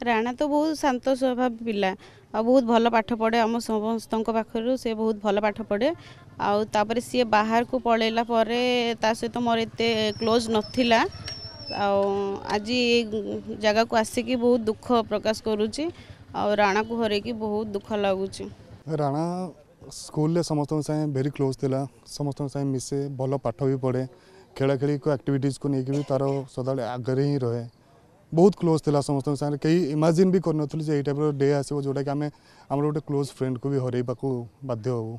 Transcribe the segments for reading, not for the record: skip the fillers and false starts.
राणा तो बहुत शांत स्वभाव पिला आ बहुत भल पाठ पढ़े आम समस्त पाखर से बहुत भल पाठ पढ़े आउे सी बाहर को पलैला सहित मोर एत क्लोज नाला आज जगह को आसिकी बहुत दुख प्रकाश करुच्ची राणा को हर की बहुत दुख लगुच। राणा स्कूल समस्त भेरी क्लोज थिला समस्त मिसे भल पाठ भी पढ़े खेला खेली को एक्टिविटीज को लेकिन भी तार सदा आगे ही रहे बहुत क्लोज थिला समस्त साथ कहीं इमेजिन भी कर ये टाइप डे आसो जोटा कि आम आम गोटे क्लोज फ्रेंड को भी हरइबा बाध्य हबू।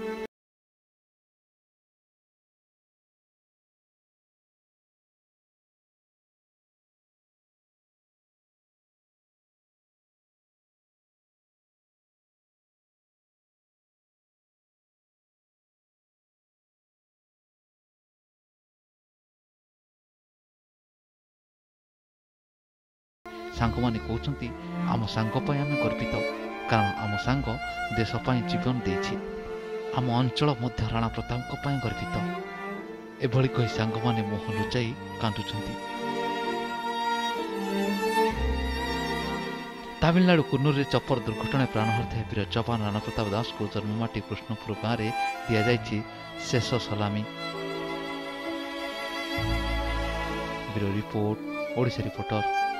सांग माने कहते आम सांग आम गर्वित कारण आम सांग देशपाई जीवन देछि आम अंचल मध्य राणा प्रताप गर्वित एभली कही सांग माने मुह लुचाई कांदुछंती। तमिलनाडु कुन्नूर चपर दुर्घटना प्राण हरता वीर जवान राणा प्रताप दास को जन्ममाटी कृष्णपुर गाँव में दि जाइछि शेष सलामी। Bureau report Odisha reporter.